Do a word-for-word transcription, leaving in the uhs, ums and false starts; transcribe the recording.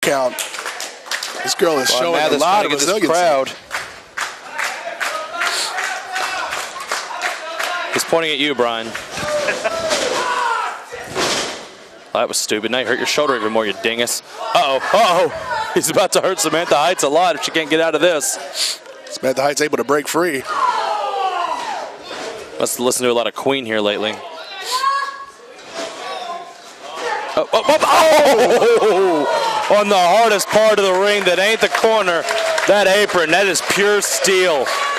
count. This girl is well, showing Mathis a lot of get this resiliency. crowd. He's pointing at you, Brian. Oh, that was stupid. Now you hurt your shoulder even more, you dingus. Uh-oh, uh-oh. He's about to hurt Samantha Heights a lot if she can't get out of this. Samantha Heights able to break free. Must listen to a lot of Queen here lately. Oh, oh, oh, oh! On the hardest part of the ring that ain't the corner, that apron, that is pure steel.